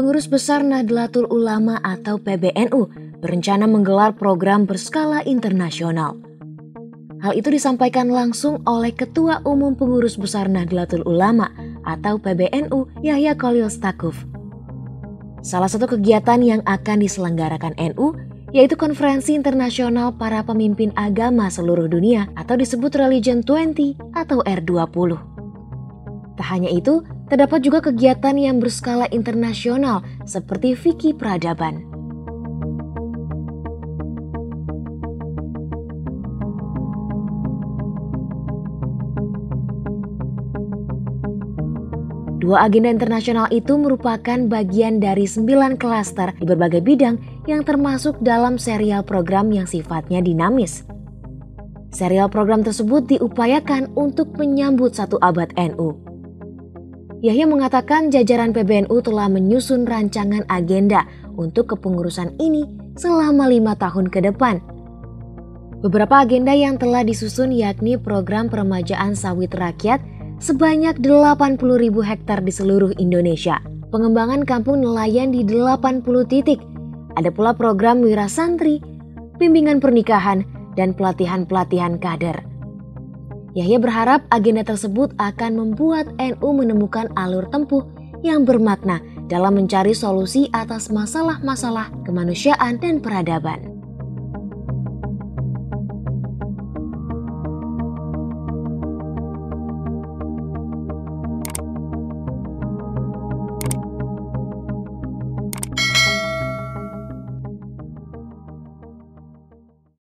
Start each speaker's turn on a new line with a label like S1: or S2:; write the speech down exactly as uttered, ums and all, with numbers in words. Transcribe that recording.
S1: Pengurus Besar Nahdlatul Ulama atau P B N U berencana menggelar program berskala internasional. Hal itu disampaikan langsung oleh Ketua Umum Pengurus Besar Nahdlatul Ulama atau P B N U Yahya Khalil Stakuf. Salah satu kegiatan yang akan diselenggarakan N U yaitu Konferensi Internasional Para Pemimpin Agama Seluruh Dunia atau disebut Religion dua puluh atau R dua puluh. Tak hanya itu, terdapat juga kegiatan yang berskala internasional seperti fikih peradaban. Dua agenda internasional itu merupakan bagian dari sembilan klaster di berbagai bidang yang termasuk dalam serial program yang sifatnya dinamis. Serial program tersebut diupayakan untuk menyambut satu abad N U. Yahya mengatakan jajaran P B N U telah menyusun rancangan agenda untuk kepengurusan ini selama lima tahun ke depan. Beberapa agenda yang telah disusun yakni program peremajaan sawit rakyat sebanyak delapan puluh ribu hektar di seluruh Indonesia, pengembangan kampung nelayan di delapan puluh titik, ada pula program wira santri, bimbingan pernikahan, dan pelatihan-pelatihan kader. Yahya berharap agenda tersebut akan membuat N U menemukan alur tempuh yang bermakna dalam mencari solusi atas masalah-masalah kemanusiaan dan peradaban.